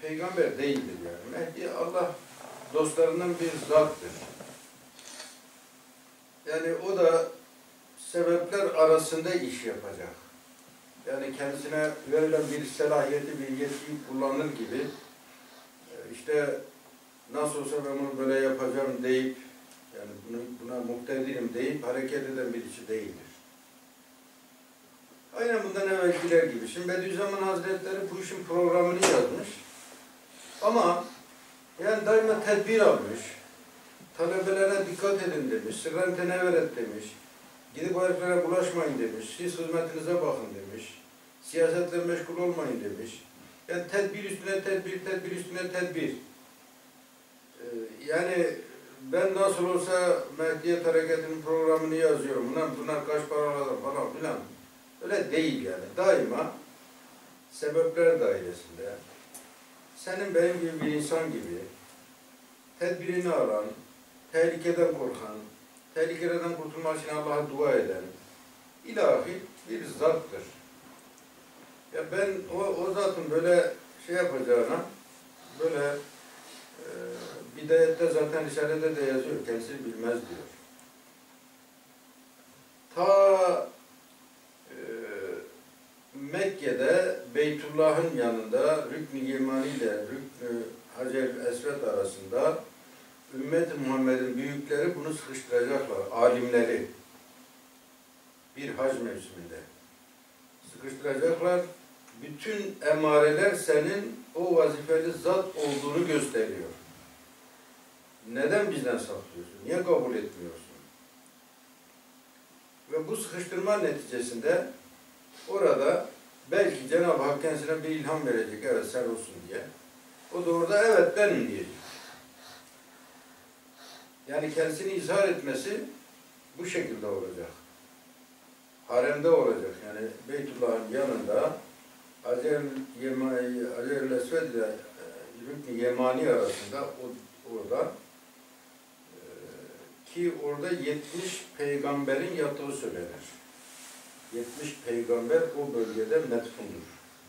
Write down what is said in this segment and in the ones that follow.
peygamber değildir yani. Mehdi Allah dostlarından bir zattır. Yani o da sebepler arasında iş yapacak. Yani kendisine verilen bir selahiyeti, bir yetkiyi kullanır gibi işte nasıl olsa ben bunu böyle yapacağım deyip yani buna muktedirim deyip hareket eden birisi değildir. Aynen bundan evvelkiler gibi. Şimdi Bediüzzaman Hazretleri bu işin programını yazmış. Ama yani daima tedbir almış. Talebelere dikkat edin demiş. Sırran tenevveret demiş. Gidip o heriflere bulaşmayın demiş. Siz hizmetinize bakın demiş. Siyasetle meşgul olmayın demiş. Yani tedbir üstüne tedbir, tedbir üstüne tedbir. Yani ben nasıl olsa Mehdiyet Hareketi'nin programını yazıyorum. Bunlar kaç para alır falan filan. Öyle değil yani. Daima sebepler dairesinde senin benim gibi bir insan gibi tedbirini alan, tehlikeden korkan, tehlikeden kurtulmak için Allah'a dua eden ilahi bir zattır. Ya ben o zatın böyle şey yapacağına böyle bidayette zaten Risale'de de yazıyor. Kendisi bilmez diyor. Ta Mekke'de Beytullah'ın yanında Rükn-i Yemani ile Rükn-i Hacer-i Esved arasında ümmet-i Muhammed'in büyükleri bunu sıkıştıracaklar. Alimleri bir hac mevsiminde sıkıştıracaklar. Bütün emareler senin o vazifeli zat olduğunu gösteriyor. Neden bizden saklıyorsun? Niye kabul etmiyorsun? Ve bu sıkıştırma neticesinde orada belki Cenab-ı Hak kendisine bir ilham verecek, evet sen olsun diye. O da orada evet benim diyecek. Yani kendisini izhar etmesi bu şekilde olacak. Haremde olacak. Yani Beytullah'ın yanında Hacer-i Esved ile Rükn-i Yemani arasında orada ki orada 70 peygamberin yattığı söylenir. 70 peygamber o bölgede metfundur.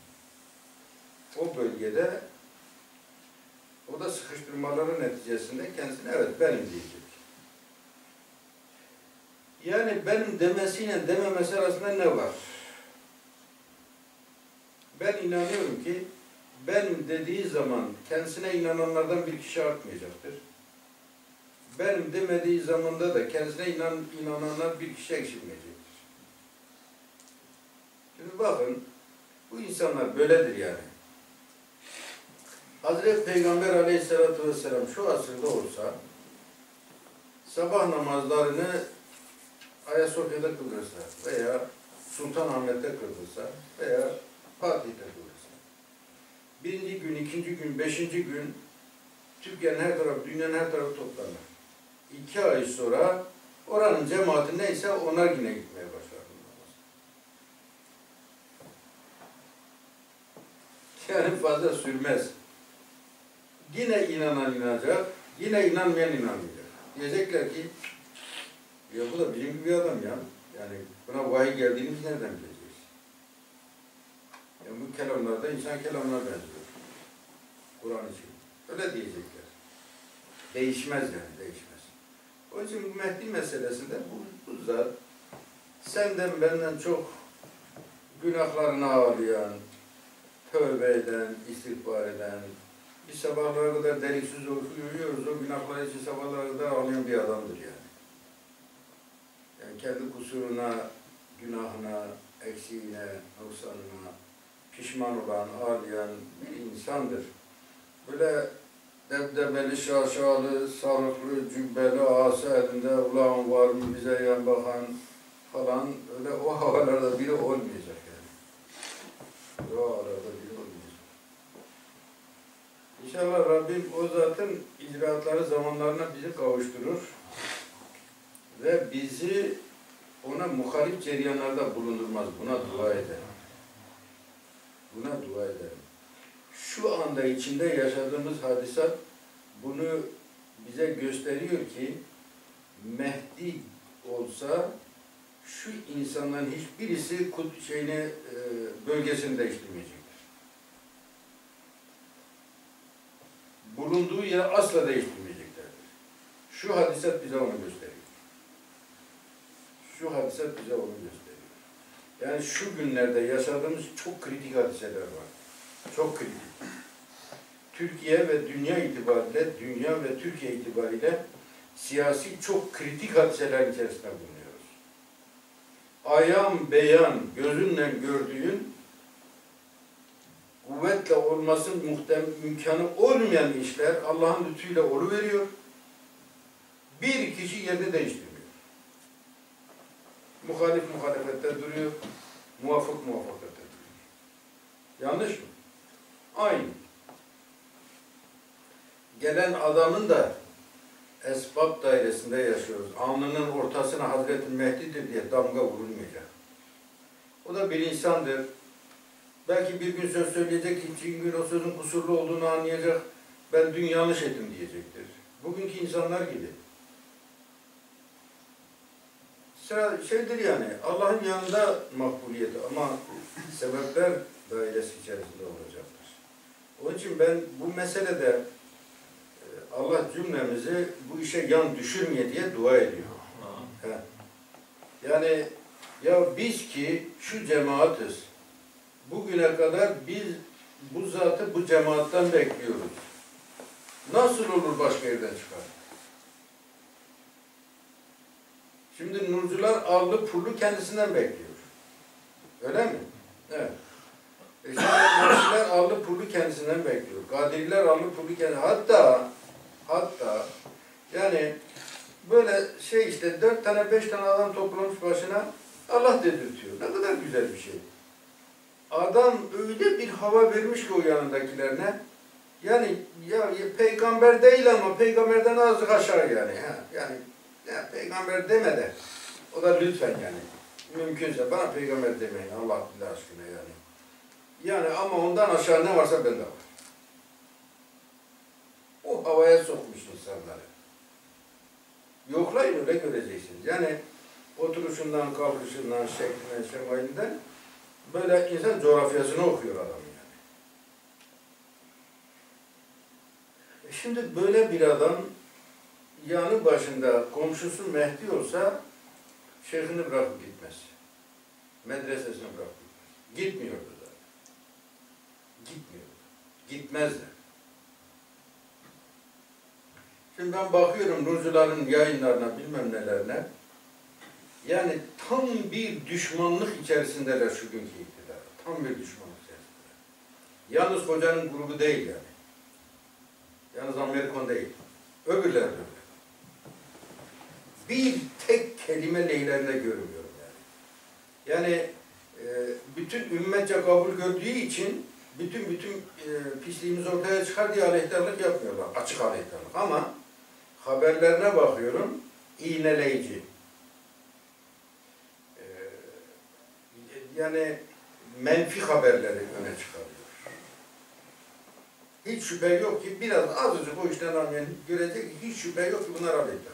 O bölgede o da sıkıştırmaların neticesinde kendisine evet benim diyecek. Yani benim demesiyle dememesi arasında ne var? Ben inanıyorum ki benim dediği zaman kendisine inananlardan bir kişi artmayacaktır. Benim demediği zamanda da kendisine inananlar bir kişi eksilmeyecektir. Şimdi bakın, bu insanlar böyledir yani. Hazreti Peygamber Aleyhisselatü Vesselam şu asırda olsa, sabah namazlarını Ayasofya'da kıldırsa veya Sultanahmet'te kıldırsa veya Fatih'te kıldırsa, birinci gün, ikinci gün, beşinci gün Türkiye'nin her tarafı, dünyanın her tarafı toplanır. 2 ay sonra oranın cemaati neyse onlar yine gitmeye başlar. Yani fazla sürmez. Yine inanan inanacak, yine inanmayan inanmayacak. Diyecekler ki, ya bu da bizim gibi bir adam ya. Yani buna vahiy geldiğini biz nereden bileceğiz? Yani bu kelamlarda insan kelamına benziyor. Kur'an için. Öyle diyecekler. Değişmez yani, değişmez. Onun için bu Mehdi meselesinde bu zat senden benden çok günahlarını ağlayan, tövbe eden, istiğfar eden, biz sabahlara kadar deliksiz uyuyoruz, o günahlar için sabahlara kadar ağlayan bir adamdır yani. Yani kendi kusuruna, günahına, eksiğine, noksanına pişman olan, ağlayan bir insandır. Böyle debdebeli, şaşalı, sarıklı, cübbeli, asa elinde, ulan var mı bize yan bakan falan, öyle o havalarda biri olmayacak yani. O havalarda biri olmayacak. İnşallah Rabbim o zatın icraatları zamanlarına bizi kavuşturur ve bizi ona muhalif ceryanlarda bulundurmaz. Buna dua ederim. Buna dua ederim. Şu anda içinde yaşadığımız hadisat bunu bize gösteriyor ki Mehdi olsa şu insanların hiçbirisi bölgesini değiştirmeyecektir. bulunduğu yeri asla değiştirmeyeceklerdir. Şu hadisat bize onu gösteriyor. Şu hadisat bize onu gösteriyor. Yani şu günlerde yaşadığımız çok kritik hadiseler var. Çok kritik. Türkiye ve dünya itibariyle, dünya ve Türkiye itibariyle siyasi çok kritik hadiselerin içerisinde bulunuyoruz. Ayan beyan, gözünle gördüğün, kuvvetle olması imkanı olmayan işler Allah'ın lütfuyla oluveriyor. Bir kişi yerini değiştirmiyor. Muhalif muhalefette duruyor, muvafık muvaffakette duruyor. Yanlış mı? Aynı. Gelen adamın da esbab dairesinde yaşıyoruz. Alnının ortasına Hazreti Mehdi'dir diye damga vurulmayacak. O da bir insandır. Belki bir gün söz söyleyecek, ikinci gün o sözün kusurlu olduğunu anlayacak. Ben dün yanlış ettim diyecektir. Bugünkü insanlar gibi. Sıra şeydir yani, Allah'ın yanında makbuliyeti ama sebepler dairesi içerisinde olacaktır. Onun için ben bu meselede Allah cümlemizi bu işe yan düşürmeye diye dua ediyor. Yani ya biz ki şu cemaatiz, bugüne kadar biz bu zatı bu cemaatten bekliyoruz. Nasıl olur başka yerden çıkar? Şimdi nurcular allı pullu kendisinden bekliyor. Öyle mi? Evet. Şimdi nurcular allı pullu kendisinden bekliyor. Kadiriler allı pullu kendisinden. Hatta yani böyle şey işte 4 tane 5 tane adam toplamış başına Allah dedirtiyor. Ne kadar güzel bir şey. Adam öyle bir hava vermiş ki o yanındakilerine. Yani ya peygamber değil ama peygamberden azıcık aşağı yani. Yani ya, peygamber deme de. O da lütfen yani. Mümkünse bana peygamber demeyin Allah aşkına yani. Yani ama ondan aşağı ne varsa bende var. O havaya sokmuş insanları. Yoklayın öyle göreceksiniz. Yani oturuşundan, kalkışından, şeklinden, şemalinden böyle insan coğrafyasını okuyor adam yani. Şimdi böyle bir adam yanı başında komşusu Mehdi olsa şeyhini bırakıp gitmez. Medresesini bırakıp gitmez. Gitmiyordu da. Gitmiyordu. Gitmez de. Şimdi ben bakıyorum nurcuların yayınlarına, bilmem nelerine. Yani tam bir düşmanlık içerisindeler şu günkü iktidar. Tam bir düşmanlık içerisindeler. Yalnız hocanın grubu değil yani. Yalnız Amerikan değil. Öbürler de öyle. Bir tek kelime lehlerinde görmüyorum yani. Yani bütün ümmetçe kabul gördüğü için bütün pisliğimiz ortaya çıkar diye aleyhtarlık yapmıyorlar. Açık aleyhtarlık. Ama haberlerine bakıyorum, iğneleyici. Yani menfi haberleri öne çıkarıyor. Hiç şüphe yok ki biraz azıcık o işten anlayan görecek, hiç şüphe yok ki bunlar aleyhtar.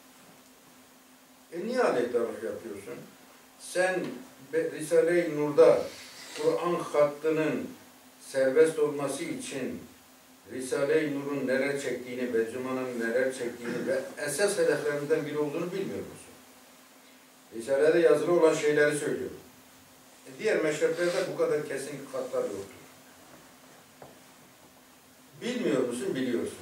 Niye aleyhtarlık yapıyorsun? Sen Risale-i Nur'da Kur'an hattının serbest olması için Risale-i Nur'un neler çektiğini ve Cuma'nın neler çektiğini ve esas hedeflerinden biri olduğunu bilmiyor musun? Risale'de yazılı olan şeyleri söylüyor. Diğer meşreplerde bu kadar kesin hatlar yoktur. Bilmiyor musun? Biliyorsun.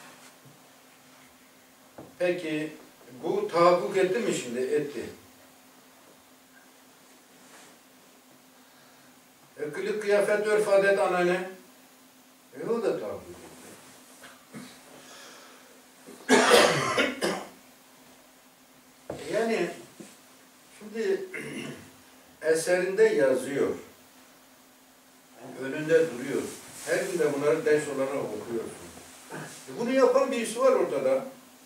Peki bu tahakkuk etti mi şimdi? Etti. Kılık, kıyafet, örf, adet, anane. O da tahakkuk etti. Yani şimdi eserinde yazıyor. Önünde duruyor. Her gün de bunları ders olarak okuyorsun. Bunu yapan birisi var ortada.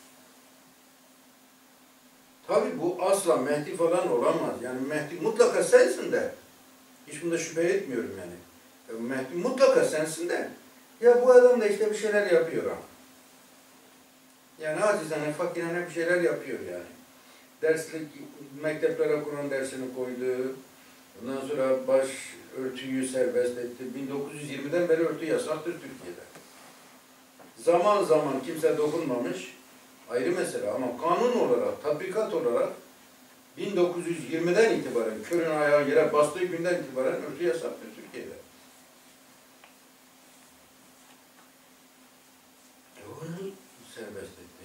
Tabi bu asla Mehdi falan olamaz. Yani Mehdi mutlaka sensin de. Hiç bunda şüphe etmiyorum yani. Mehdi mutlaka sensin de. Ya bu adam da işte bir şeyler yapıyor ha. Yani acizane, fakirane bir şeyler yapıyor yani. Derslik, mekteplere Kur'an dersini koydu. Ondan sonra baş örtüyü serbest etti. 1920'den beri örtü yasaktır Türkiye'de. zaman zaman kimse dokunmamış. Ayrı mesele ama kanun olarak, tatbikat olarak 1920'den itibaren körün ayağı yere bastığı günden itibaren örtü yasaktır Türkiye'de. Onu serbest etti.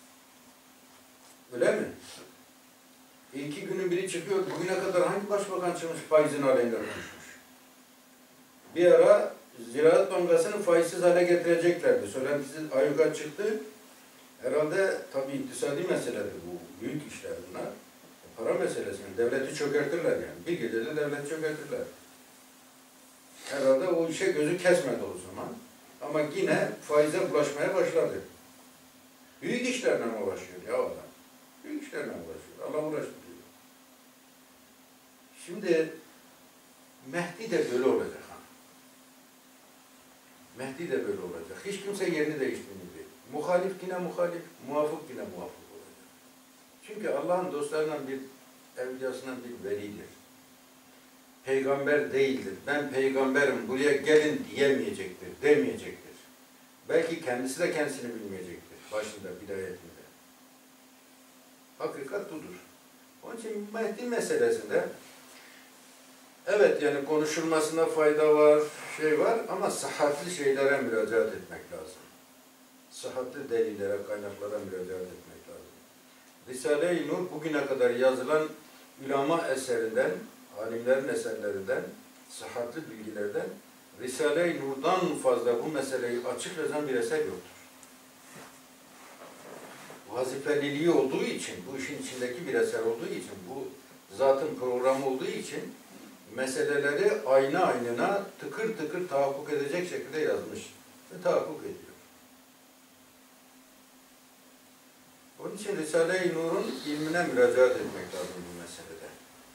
Öyle mi? İki günün biri çıkıyor, bugüne kadar hangi başbakan çıkmış faizin aleyhinde konuşmuş? Bir ara Ziraat Bankası'nı faizsiz hale getireceklerdi. Söylentisi ayyuka çıktı. Herhalde tabii iktisadi meseledir bu. Büyük işler bunlar. Para meselesini, devleti çökertirler yani. Bir gecede devleti çökertirler. Herhalde o işe gözü kesmedi o zaman. Ama yine faize bulaşmaya başladı. Büyük işlerle uğraşıyor ya adam. Büyük işlerle uğraşıyor. Allah uğraştırıyor. Şimdi Mehdi de böyle olacak. Mehdi de böyle olacak. Hiç kimse yerini değiştirmeyecek. Muhalif yine muhalif, muvafık yine muvafık olacak. Çünkü Allah'ın dostlarından bir, evliyasından bir velidir. Peygamber değildir. Ben peygamberim, buraya gelin diyemeyecektir, demeyecektir. Belki kendisi de kendisini bilmeyecektir. Başında, bidayetinde. Hakikat budur. Onun için Mehdi meselesinde evet yani konuşulmasına fayda var, şey var ama sıhhatli şeylere müracaat etmek lazım. Sıhhatli delillere, kaynaklara müracaat etmek lazım. Risale-i Nur bugüne kadar yazılan ulema eserinden, alimlerin eserlerinden, sıhhatli bilgilerden Risale-i Nur'dan fazla bu meseleyi açık yazan bir eser yoktur. Vazifeliliği olduğu için, bu işin içindeki bir eser olduğu için, bu zatın programı olduğu için meseleleri ayna aynına tıkır tıkır tahakkuk edecek şekilde yazmış ve tahakkuk ediyor. Onun için Risale-i Nur'un ilmine müracaat etmek lazım bu meselede.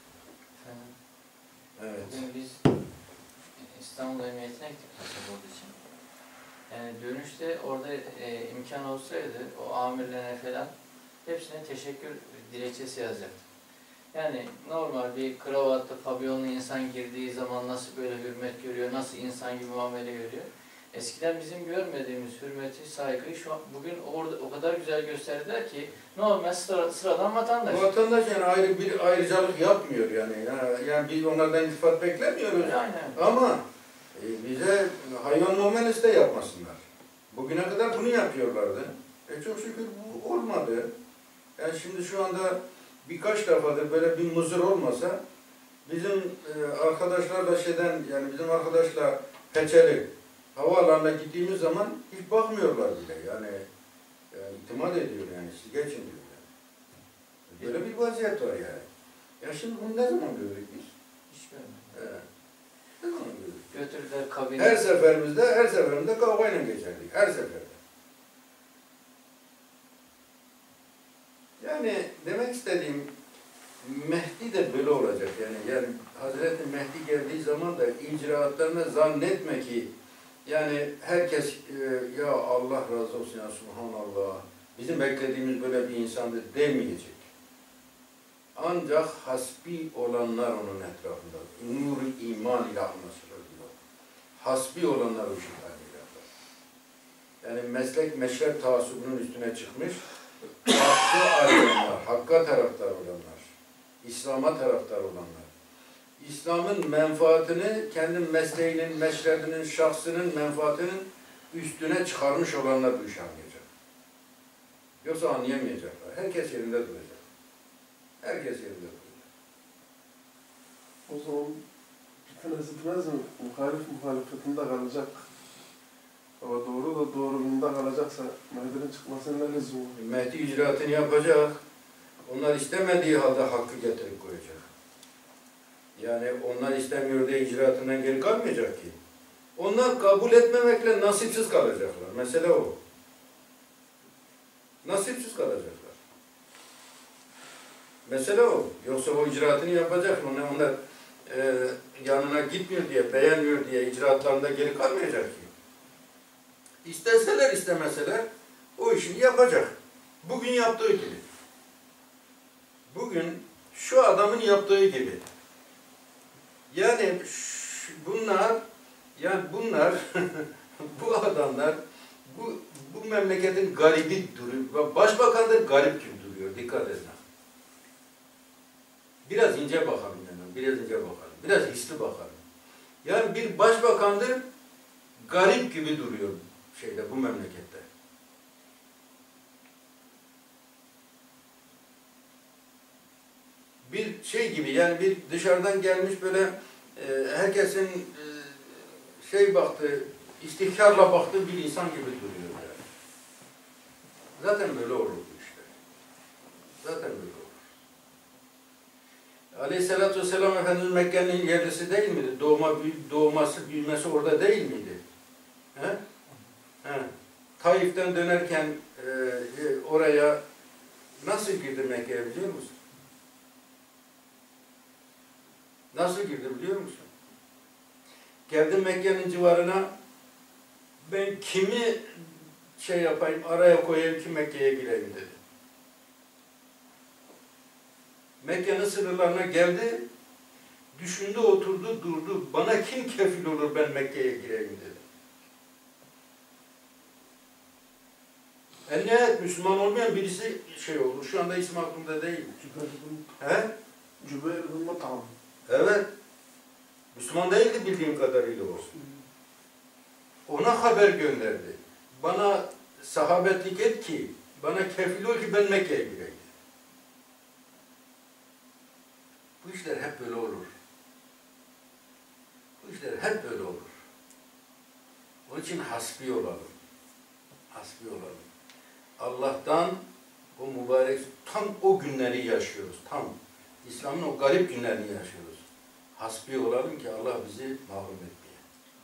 Evet. Bugün biz İstanbul Emniyetine gittik pasaport için. Yani dönüşte orada imkan olsaydı o amirlerine falan hepsine teşekkür dilekçesi yazacaktım. Yani normal bir kravatlı, pabiyonlu insan girdiği zaman nasıl böyle hürmet görüyor, nasıl insan gibi muamele görüyor. Eskiden bizim görmediğimiz hürmeti, saygıyı şu an, bugün orada o kadar güzel gösterdiler ki normal sıradan vatandaş. Bu vatandaş yani ayrı bir ayrıcalık yapmıyor yani. Yani biz onlardan iltifat beklemiyoruz. Aynen. Ama bize hayvan muamelesi de yapmasınlar. Bugüne kadar bunu yapıyorlardı. Çok şükür bu olmadı. Yani şimdi şu anda birkaç defadır böyle bir muzur olmasa bizim arkadaşlarla yani bizim arkadaşla Peçeli havaalanına gittiğimiz zaman hiç bakmıyorlar bile. Yani itimat ediyor yani siz geçin diyor yani. Böyle bir vaziyet var yani. Ya şimdi bunu ne zaman gördük biz? Hiç görmedim. Evet. Ne zaman gördük? Götürdüler kabine. Her seferinde kavgayla geçerdik. Her seferde. Yani demek istediğim Mehdi de böyle olacak yani Hazreti Mehdi geldiği zaman da icraatlarına zannetme ki yani herkes ya Allah razı olsun ya subhanallah bizim beklediğimiz böyle bir insandı demeyecek. Ancak hasbi olanlar onun etrafında. Nur-i iman ile anlaşılır diyor. Hasbi olanlar o şekilde. Yani meslek meşrep taassubunun üstüne çıkmış. Hakkı arayanlar, hakka taraftar olanlar, İslam'a taraftar olanlar, İslam'ın menfaatini kendi mesleğinin, meşrebinin, şahsının menfaatinin üstüne çıkarmış olanlar bu işi anlayacak. Yoksa anlayamayacaklar. Herkes yerinde duracak. Herkes yerinde duracak. O zaman bir tane zıtmaz mı? Muhalefetinde kalacak. Ama doğru da doğruluğunda kalacaksa Mehdi'nin çıkmasının ne lüzumu? Mehdi icraatını yapacak. Onlar istemediği halde hakkı getirip koyacak. Yani onlar istemiyor diye icraatından geri kalmayacak ki. Onlar kabul etmemekle nasipsiz kalacaklar. Mesele o. Nasipsiz kalacaklar. Mesele o. Yoksa o icraatını yapacak. Onlar yanına gitmiyor diye, beğenmiyor diye icraatlarında geri kalmayacak ki. İsteseler istemeseler o işini yapacak. Bugün yaptığı gibi. Bugün şu adamın yaptığı gibi. Yani bunlar bu adamlar bu memleketin garibi duruyor. Başbakan da garip gibi duruyor. Dikkat edin. Biraz ince bakalım yani. Biraz ince bakalım. Biraz hisli bakalım. Yani bir başbakandır, garip gibi duruyor bu memlekette. Bir şey gibi yani bir dışarıdan gelmiş böyle herkesin baktığı, istihkarla baktığı bir insan gibi duruyor yani. Zaten böyle olur bu işler. Zaten böyle olur. Aleyhisselatü Vesselam Efendimiz Mekke'nin yerlisi değil miydi? Doğması, büyümesi orada değil miydi? He? He. Taif'ten dönerken oraya nasıl girdi Mekke'ye biliyor musun? Nasıl girdi biliyor musun? Geldim Mekke'nin civarına, ben kimi yapayım, araya koyayım ki Mekke'ye gireyim dedi. Mekke'nin sınırlarına geldi, düşündü, oturdu, durdu. Bana kim kefil olur ben Mekke'ye gireyim dedi. Nihayet Müslüman olmayan birisi olur. Şu anda isim aklımda değil. Cübeyr bin Mut'am. Evet. Müslüman değildi bildiğim kadarıyla o. Ona haber gönderdi. Bana sahabetlik et ki, bana kefil ol ki ben Mekke'ye gireyim. Bu işler hep böyle olur. Bu işler hep böyle olur. Onun için hasbi olalım. Hasbi olalım. Allah'tan o mübarek, tam o günleri yaşıyoruz. Tam İslam'ın o garip günlerini yaşıyoruz. Hasbi olalım ki Allah bizi mahrum etmeye.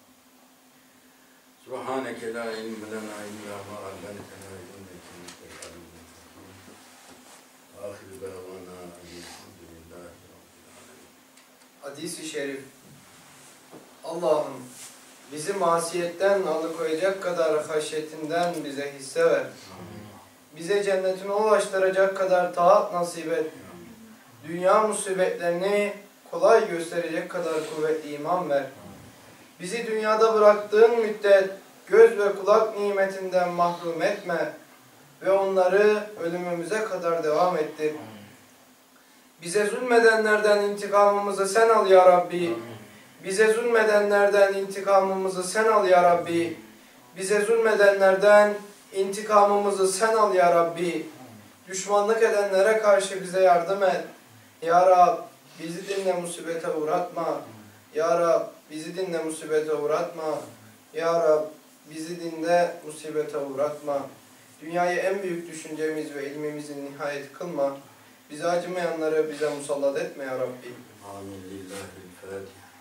Subhaneke la ilme lena illa ma allamtena inneke entel alimul hakim. Ahir davana elhamdülillahi rabbil alamin. Hadis-i şerif. Allah'ım bizi masiyetten alıkoyacak kadar haşyetinden bize hisse ver. Bize cennetine ulaştıracak kadar taat nasip et. Dünya musibetlerini kolay gösterecek kadar kuvvetli iman ver. Bizi dünyada bıraktığın müddet göz ve kulak nimetinden mahrum etme ve onları ölümümüze kadar devam ettir. Bize zulmedenlerden intikamımızı sen al ya Rabbi. Bize zulmedenlerden intikamımızı sen al ya Rabbi. Bize zulmedenlerden intikamımızı sen al ya Rabbi. Düşmanlık edenlere karşı bize yardım et. Ya Rab bizi dinle musibete uğratma. Ya Rab bizi dinle musibete uğratma. Ya Rab bizi dinle musibete uğratma. Dünyayı en büyük düşüncemiz ve ilmimizin nihayet kılma. Bize acımayanları bize musallat etme ya Rabbi. Amin. Lillahi'l-Fatiha.